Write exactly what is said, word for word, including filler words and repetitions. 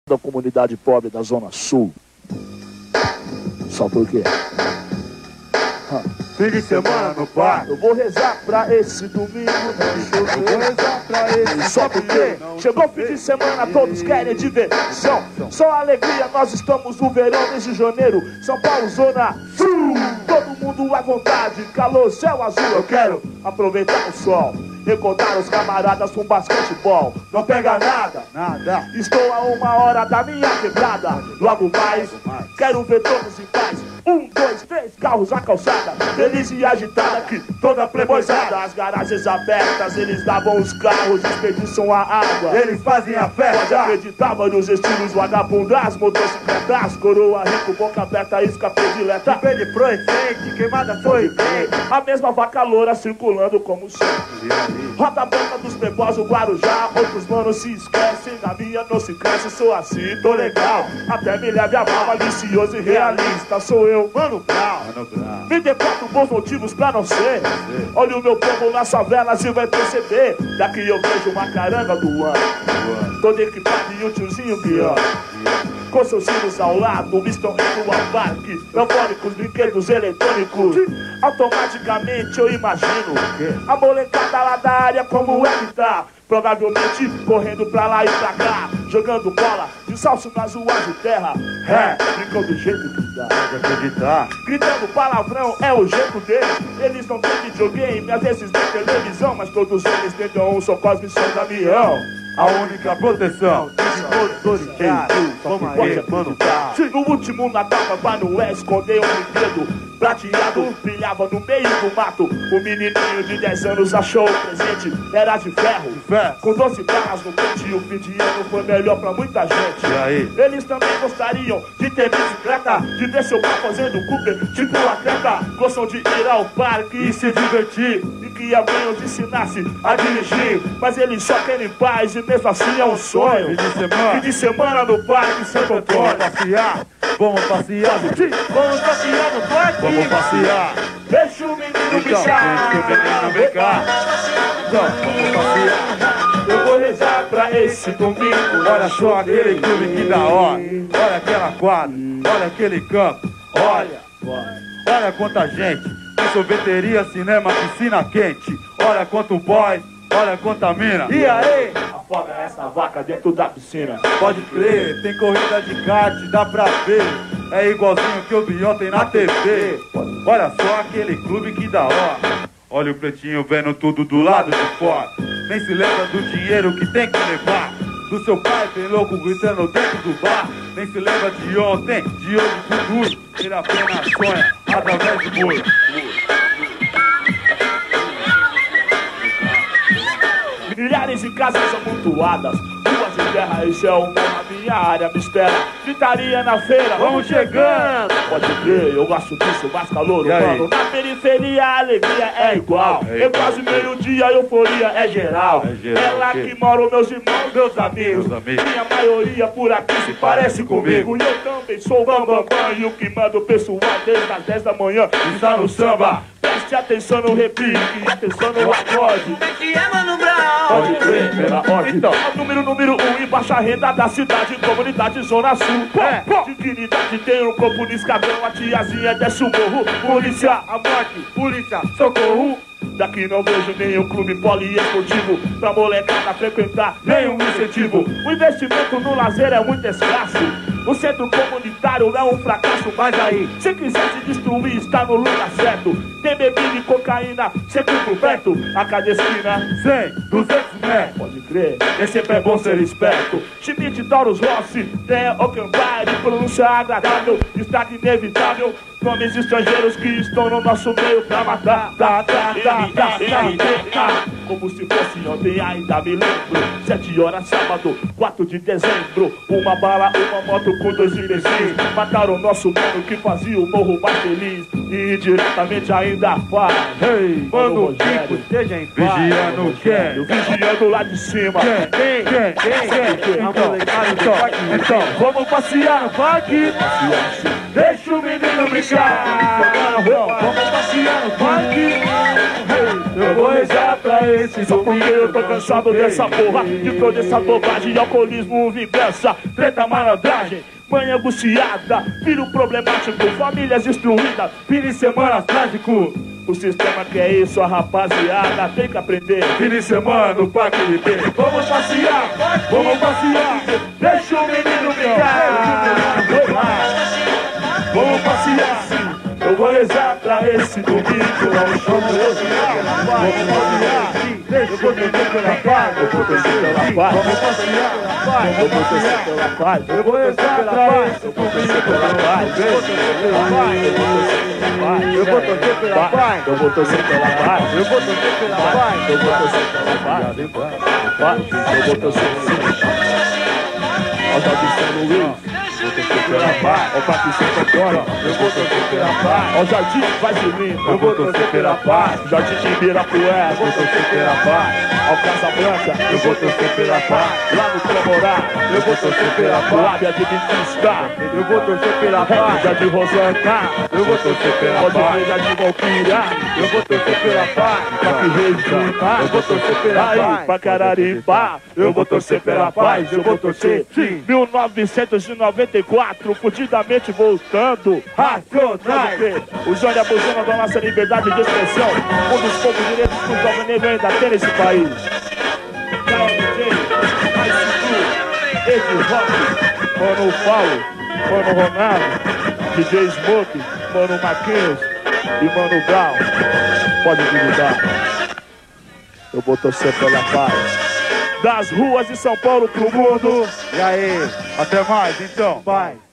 da comunidade pobre da Zona Sul. Só por quê? Fim de semana no bar. Eu vou rezar pra esse domingo. Eu vou rezar pra esse. Só porque chegou o fim de semana, todos querem diversão. Só alegria, nós estamos no verão mês de janeiro. São Paulo, Zona Sul. Todo mundo à vontade, calor, céu azul. Eu quero aproveitar o sol, recordar os camaradas com basquetebol. Não pega nada, nada. Estou a uma hora da minha quebrada. Logo mais, quero ver todos em paz. Um, dois, três, carros na calçada, feliz e agitada que toda playboyzada. As garagens abertas, eles lavam os carros, desperdiçam a água, eles fazem a festa. Pode acreditar, mano, os estilos vagabundas, motocicletas, coroa rico, boca aberta, isca predileta. Pede fluorescente, queimada foi bem. A mesma vaca loura circulando como sempre. Roda branca dos playboys, o Guarujá. Outros manos se esquecem, na minha não se cresce. Sou assim, tô legal, até me leve a mal, malicioso e realista. Sou eu, Mano Brown. Me dê quatro bons motivos pra não ser. Olha o meu povo nas favelas e vai perceber. Daqui eu vejo uma caranga do ano, todo equipado e o tiozinho pior, com seus filhos ao lado, estão indo ao parque, eufóricos, brinquedos eletrônicos. Automaticamente eu imagino a molecada lá da área como é que tá. Provavelmente correndo pra lá e pra cá, jogando bola, descalço nas ruas de terra. É, brincando do jeito que dá. Pode acreditar. Gritando palavrão é o jeito deles. Eles não têm videogame, às vezes nem televisão, mas todos eles tentam um só Cosme e São Damião. A única proteção de todos os originais. Toma aí, mano. No último Natal, Papai Noel escondeu um brinquedo prateado, brilhava no meio do mato. O menininho de dez anos achou o presente, era de ferro, com doze barras no pente. E o fim de ano foi melhor pra muita gente. E aí? Eles também gostariam de ter bicicleta, de ver seu pai fazendo Cooper, tipo atleta. Gostam de ir ao parque e se divertir, e que alguém os ensinasse a dirigir. Mas eles só querem paz e mesmo assim é um sonho. Fim de semana, fim de semana no parque Santo Antônio. Vamos passear, vamos passear. Vamos passear no parque. Vamos passear. Deixa o menino Então, bichar. deixa o menino vem cá. Então, vamos passear. Eu vou rezar pra esse domingo. Olha só aquele clube que da hora. Olha aquela quadra, olha aquele campo. Olha, olha quanta gente. Tem sorveteria, cinema, piscina quente. Olha quanto boy, olha quanta mina. E aí? Afoga essa vaca dentro da piscina. Pode crer, tem corrida de kart, dá pra ver. É igualzinho que eu vi ontem na T V. Olha só aquele clube que da hora. Olha o pretinho vendo tudo do lado de fora. Nem se lembra do dinheiro que tem que levar. Do seu pai bem louco gritando dentro do bar. Nem se lembra de ontem, de hoje e futuro. Ele apenas sonha através do muro. Milhares de casas amontoadas, ruas de terra, esse é o nome da minha área. Mistério, gritaria na feira, vamos chegando. Pode crer, eu gosto disso, mais calor humano. Na periferia a alegria é igual. É quase meio-dia, a euforia é geral. É, geral, é lá que moram meus irmãos, meus amigos. Meus amigos. Minha maioria por aqui se parece comigo. E eu também sou o bambambam, e o que manda o pessoal desde as dez da manhã está no samba. Preste atenção no repique, atenção no acorde. Como é que é, Mano Brown? Pode crer, pela ordem. Então, é o número, número um e baixa renda da cidade, comunidade Zona Sul. É. Dignidade tem um corpo no escadrão, a tiazinha desce o morro. Polícia, a morte, polícia, socorro. Daqui não vejo nenhum clube poliesportivo pra molecada frequentar, nenhum incentivo. O investimento no lazer é muito escasso. O centro comunitário é um fracasso. Mas aí, se quiser se destruir, está no lugar certo. Tem bebida e cocaína sempre por perto. A cada esquina, cem, duzentos metros. Pode crer, é sempre é bom ser esperto. Schmidt, Taurus, Rossi, tem Ockenbire, pronúncia agradável, destaque inevitável. Nomes estrangeiros que estão no nosso meio pra matar. Tá, tá, tá, tá, tá, tá. Como se fosse ontem, ainda me lembro. Sete horas, sábado, quatro de dezembro. Uma bala, uma moto com dois imbecis. Mataram o nosso mano que fazia o morro mais feliz. E indiretamente ainda faz. Hey, Mano, Kiko, esteja em paz. Vigiando quem? Vigiando lá de cima. Quem? Quem? Quem? Quem? Então, então, Vamos passear no parque. Passear sim. deixa o menino brincar. Vamos passear no parque. Eu vou rezar pra esse só porque eu tô cansado dessa porra, de toda essa bobagem, alcoolismo, vingança, treta, malandragem, mãe angustiada, filho problemático, famílias destruídas, fim de semana trágico. O sistema que é isso, a rapaziada tem que aprender. Fim de semana no Parque I B. Vamos passear, vamos passear, deixa o menino brincar. Vamos passear sim. Eu vou rezar pra esse domingo, não chamo eu. Vamos passear, eu vou torcer pela paz, eu vou torcer pela paz. Vamos passear, eu vou torcer pela paz. Eu vou rezar pra esse domingo, pela paz. Eu vou torcer pela paz, eu vou torcer pela paz. Eu vou torcer pela paz, eu vou torcer pela paz. Eu vou torcer pela paz. Olha a São Luís. Eu vou torcer pela paz, ó Papi Santo Antônio, eu vou torcer pela paz, ó Jardim Vaz de Lima, eu vou torcer pela paz, Jardim de Ibirapuera, eu vou torcer pela paz, ó Casa Branca, eu vou torcer pela paz, lá no Camorá, eu vou torcer pela paz, Lábia de Bitista, eu vou torcer pela paz, Jardim Rosana, eu vou torcer pela paz, Jardim Valquíria, eu vou torcer pela paz, Papi Regina, eu vou torcer pela paz, Pacararipá, eu vou torcer pela paz, eu vou torcer, mil novecentos e noventa e quatro, fudidamente voltando, racionais. O Johnny abusando da nossa liberdade de expressão, um dos poucos direitos que o jovem negro ainda tem nesse país. Carol D J, Ice Cube, Ed Rock, Mano Paulo, Mano Ronaldo, D J Smoke, Mano Marquinhos e Mano Brown. Pode divulgar. Eu vou torcer pela paz. Das ruas de São Paulo pro mundo. E aí, até mais então. Vai.